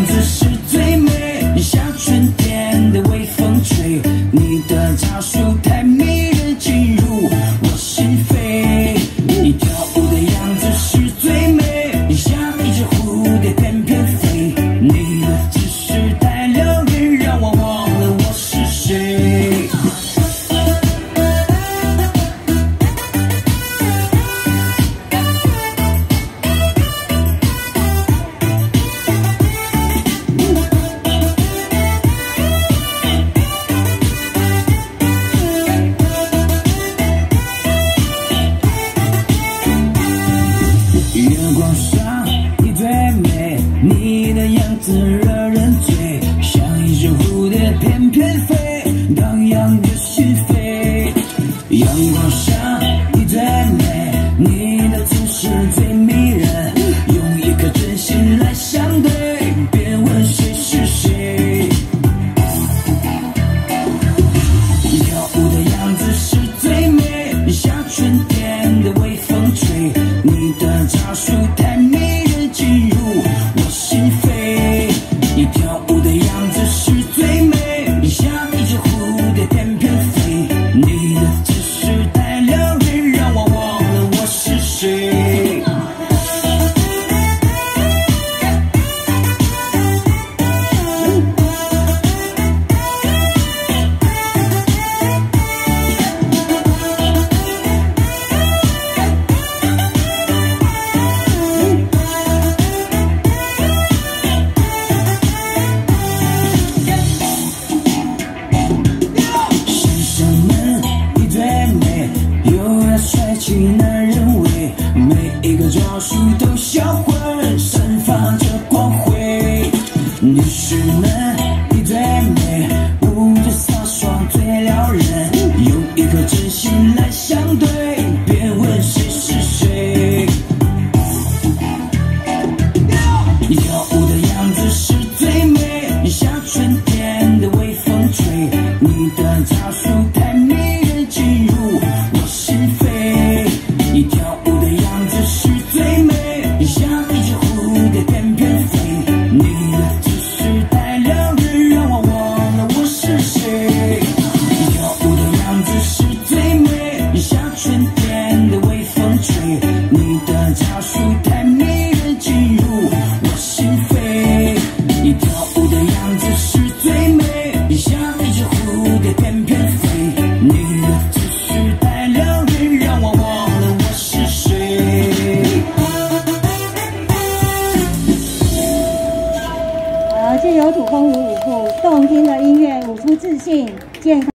样子是最美，像春天的微风吹，你的招数太迷人，进入我心扉。你跳舞的样子是最美，像一只蝴蝶翩翩飞，你的姿势太撩人，让我忘了我是谁。月光上你最美，你的样子惹人醉，像一只蝴蝶翩翩飞，荡漾着心扉。阳光下你最美，你的姿势最迷人，用一颗真心来相对，别问谁是谁。你跳舞的样子是最美，像春天的微风吹，你的招数太迷人，进入我心扉。你跳舞的样子是最美，像一只蝴蝶翩翩飞，你的姿势太撩人，让我忘了我是谁。帅气男人味，每一个招数都销魂，散发着光辉。女士们，你最美，舞着飒爽最撩人，用一颗真心来相对，别问谁是谁。你跳舞的样子是最美，像春天的微风吹，你的招数太迷人，进入我心扉。你跳舞的样子是最美，像一只蝴蝶翩翩飞，你的姿势太撩人，让我忘了我是谁。你跳舞的样子是最美，像春天的微风吹，你的招数太迷人，进入我心扉。你跳舞的样子是最美，像一只蝴蝶翩翩飞，你的姿势太撩人，让我忘了我是谁。 借由土风舞舞步，动听的音乐舞出自信、健康。